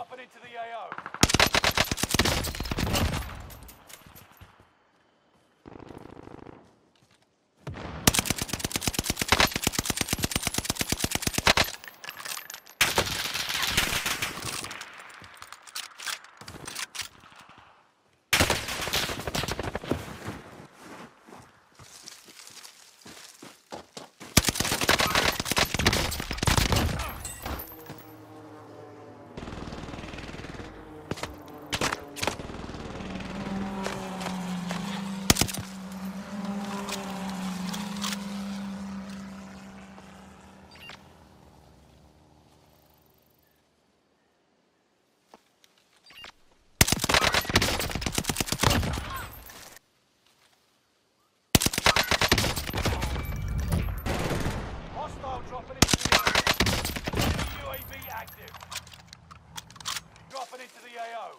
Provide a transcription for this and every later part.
dropping into the AO. Dropping into the AO. UAV active. Dropping into the AO.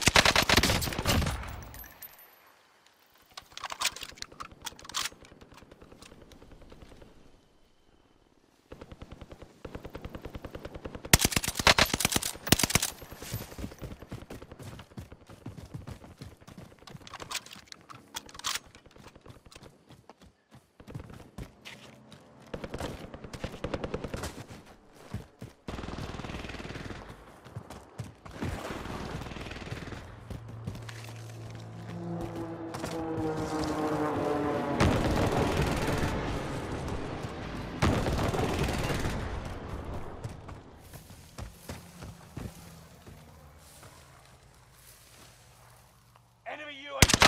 Enemy UAV.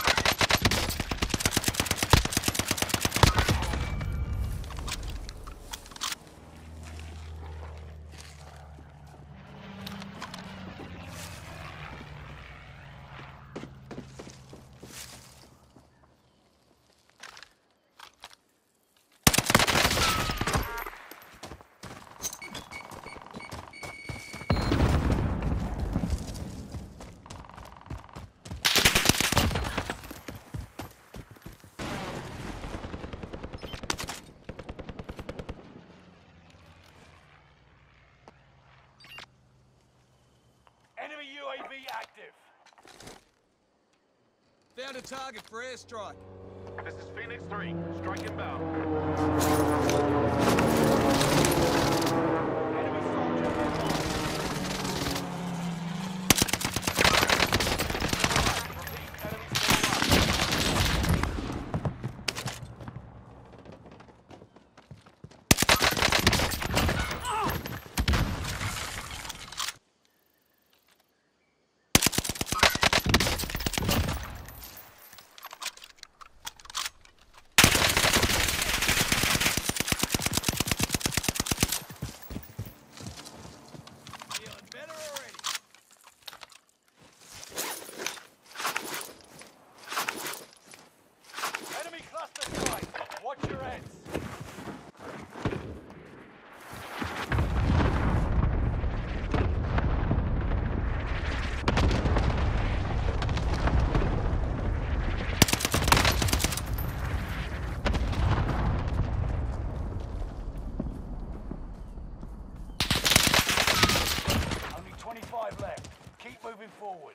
UAV active. Found a target for airstrike. This is Phoenix 3. Strike inbound. Enemy soldier nearby. Repeat, enemy still alive. Watch your heads. Only 25 left. Keep moving forward.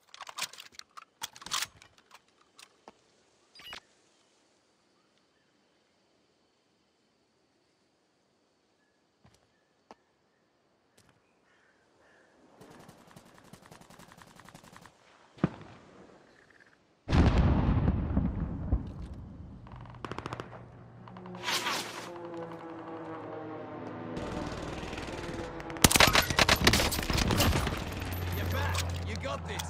Got this.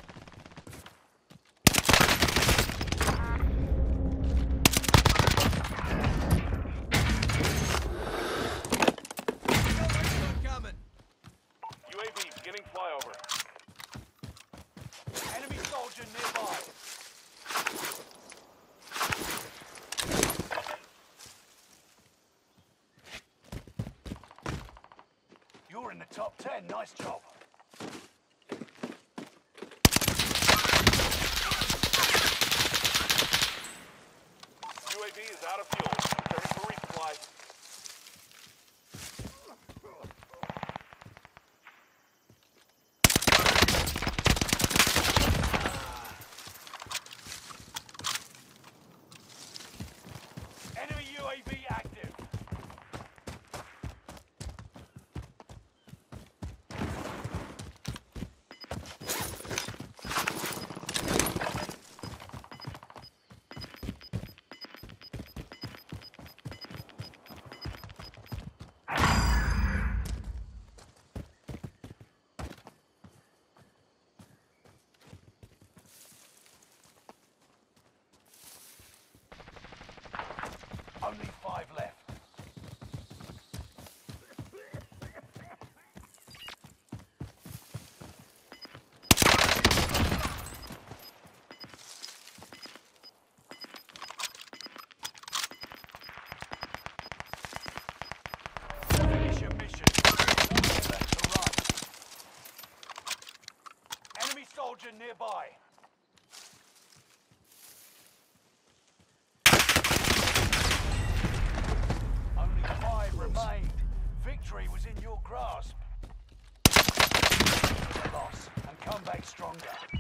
Coming. UAV beginning flyover. Enemy soldier nearby. You're in the top 10. Nice job. UAV is out of fuel. Returning for resupply. nearby. Only 5 remained. Victory was in your grasp. Loss, and come back stronger.